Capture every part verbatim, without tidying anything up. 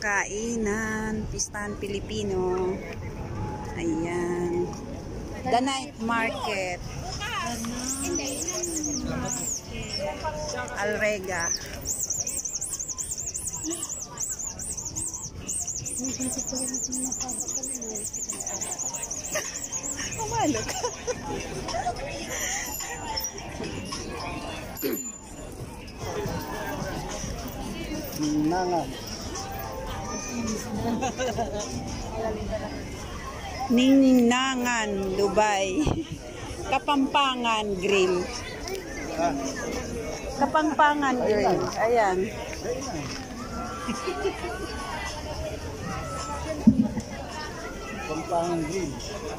kainan, pistahan Pilipino. Ayan. The night market. Alrega. Pumalo ka. Ninangan. Ninangan, Dubai. Kapampangan Grill. Kapampangan Grill. Ayan. Kapampangan Grill.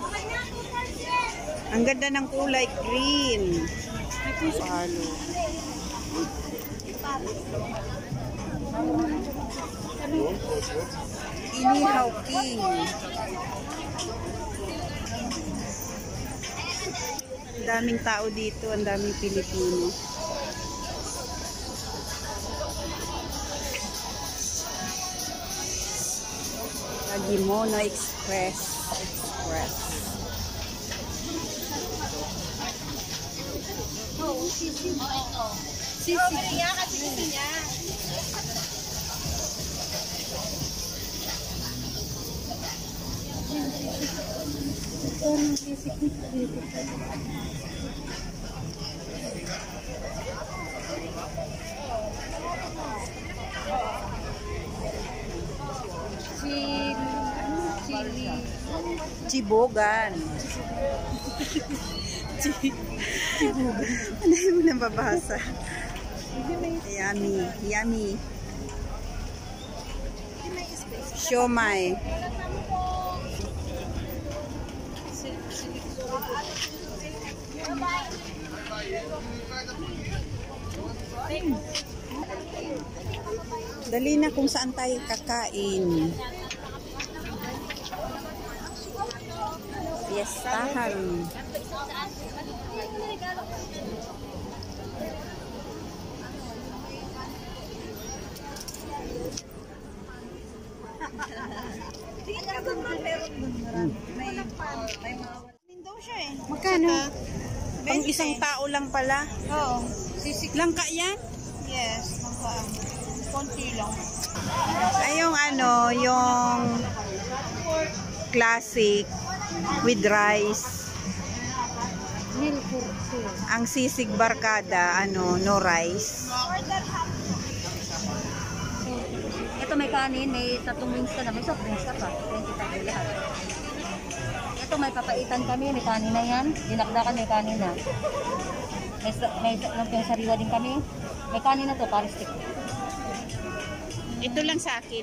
Ang ganda ng kulay green. Palo. Inihaw King. Ang daming tao dito, ang daming Pilipino. Agimono Express. Express. Oh, sisi. Sisi. Oh, kaya kasi sisi niya. Chili. Chili. Chibogan. Chibogan. Ano yung nababasa? Yummy. Yummy. Siomai. Dali na kung saan tayo kakain. Fiestahan. Magkano? Pang isang tao lang pala. Oo. Sisik. Langka yan? Yes. Langka. Konti lang. Ay, yung ano, yung classic with rice. Ang sisig barkada, ano, no rice. Ito may kanin, may tatlong wings ka na, may soft drinks ka pa. twenty-five lahat. Ito may papaitan kami, may kanin na yan. Dinakdakan, may kanin na. May, may lumpiyang sariwa din kami. May kanin na to, para stick. Ito lang sa akin.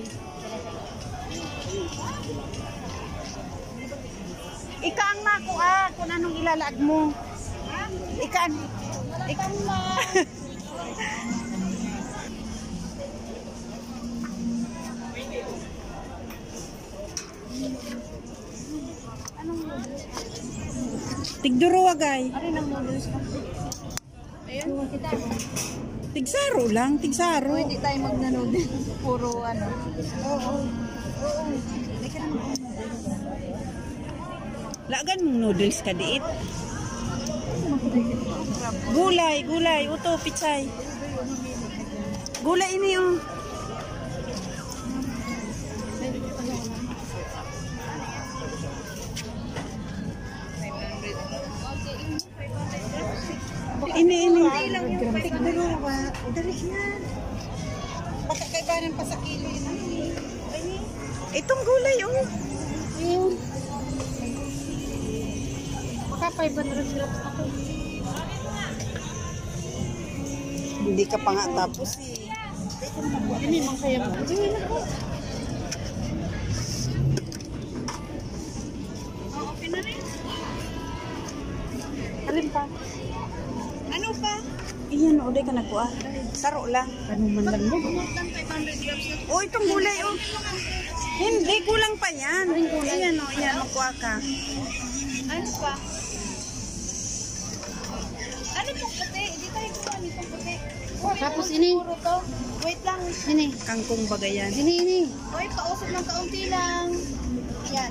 Ika ang makuha kung anong ilalaad mo. Ika ang... Ika ang ma... Tigduro agay. Ari ng noodles ka. Ayun. Tigsaro lang, tigsaro. Oh, hindi tayo magna-noodles. Puro ano. Oo. Oo. Hindi ka naman Lagan mong noodles ka diit. Gulay, gulay, uto, pichay. Gulay ini yung... Ini, ini. Hindi lang yung tigdalawa. Dali na. Baka kaibanan pa sa kilo yun. Itong gulay, oh. Ayun. Baka five hundred sila pa ako. Hindi ka pa nga tapos eh. Hindi mang kaya mo. Hindi na po. Okay na rin. Alin pa? Ano pa? Iyan, uday ka nagkuha. Saro lang. Ano man lang mo? Oh, itong gulay, oh. Hindi, kulang pa yan. Iyan, oh, iyan, magkuha ka. Ano pa? Ano pong puti? Hindi tayo kuha nitong puti. Tapos ini. Wait lang. Ini. Kangkong bagayan. Ini, ini. Hoy, pausap ng kaunti lang. Yan.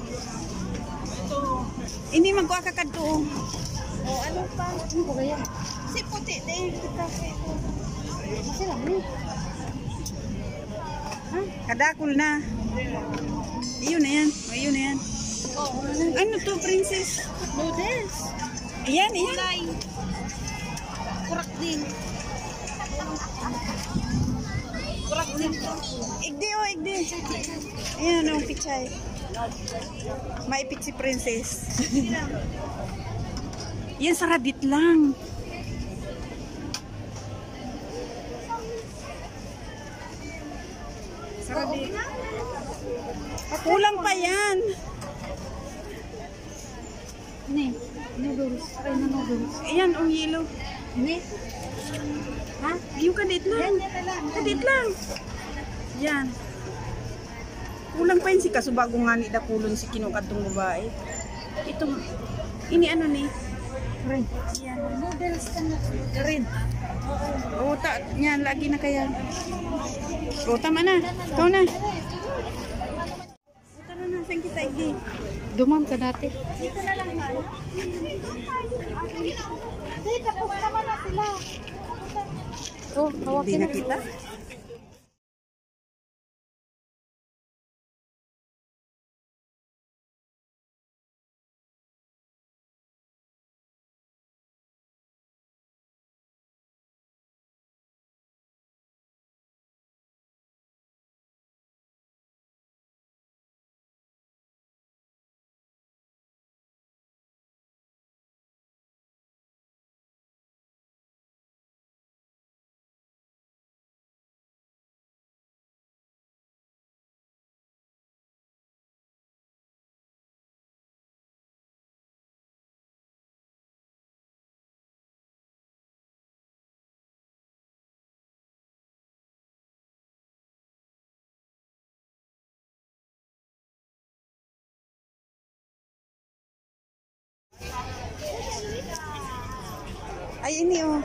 Ini magkuha ka kadto. O, ano pa? Ano ba yan? Si puti, dahil kita sa ito. Kasi lang ni. Ha? Kadakul na. Iyon na yan. O, iyon na yan. Oh, Ano to, princess? noodles. Ayan, ayan. Kurak din. Kurak din. Igdi o, igdi. Ayan, ang pichay. Maipit si princess. Yan, saradit lang. Saradit. Kulang pa yan. Ini. Noodles. Ay, na noodles. Ayan, ang yellow. Ini. Ha? Yung kadit lang. Kadit lang. Yan. Kulang pa yun si kasubago nga ni dakulon si kinukadtong babae. Ito, ini ano ni? Rin. Yan. Noodles ka na. Rin. Oo, ta, yan, lagi na kaya. Oo, tama na. Ikaw na. Ito na na, saan kita igdi? Dumam ka dati. Dito na lang ba? Dito, naman na sila. Oh, Hindi hawakin na kita. Ay, ini oh.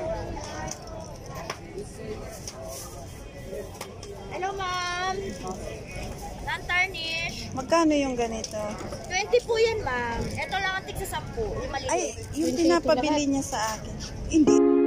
Hello, ma'am. Non-tarnish. Magkano yung ganito? twenty po yan, ma'am. Ito lang ang tig sa sampu. Yung maliit. Ay, yung pinapabili niya sa akin. Hindi.